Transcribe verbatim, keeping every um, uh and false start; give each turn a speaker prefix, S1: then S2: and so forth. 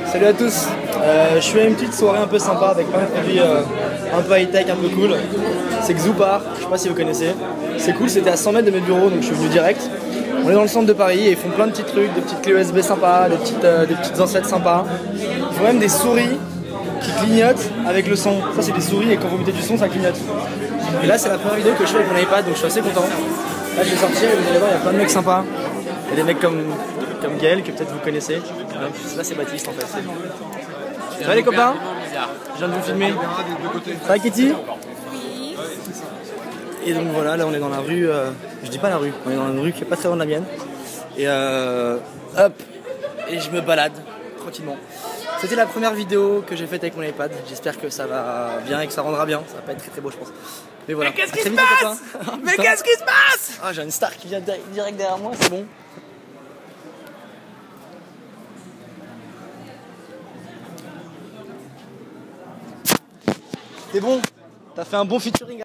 S1: Salut à tous, euh, je suis à une petite soirée un peu sympa avec plein de produits euh, un peu high-tech, un peu cool. C'est Xoupar, je sais pas si vous connaissez. C'est cool, c'était à cent mètres de mes bureaux donc je suis venu direct. On est dans le centre de Paris et ils font plein de petits trucs, des petites clés U S B sympas, des petites, euh, des petites ancêtres sympas. Ils font même des souris qui clignotent avec le son. Ça c'est des souris et quand vous mettez du son ça clignote. Et là c'est la première vidéo que je fais avec mon iPad donc je suis assez content. Là je vais sortir et vous allez voir il y a plein de mecs sympas. Il y a des mecs comme, comme Gaël que peut-être vous connaissez. Là c'est Baptiste en fait. Ça va les copains? Je viens de vous filmer. Ça va Kitty? Oui. Et donc voilà, là on est dans la rue, euh, je dis pas la rue, on est dans une rue qui est pas très loin de la mienne. Et euh, hop, et je me balade tranquillement. C'était la première vidéo que j'ai faite avec mon iPad. J'espère que ça va bien et que ça rendra bien. Ça va pas être très très beau je pense. Mais voilà.
S2: Mais qu'est-ce qui se passe? Mais qu'est-ce qui se passe?
S1: Ah j'ai une star qui vient direct derrière moi, c'est bon. C'est bon, t'as fait un bon featuring.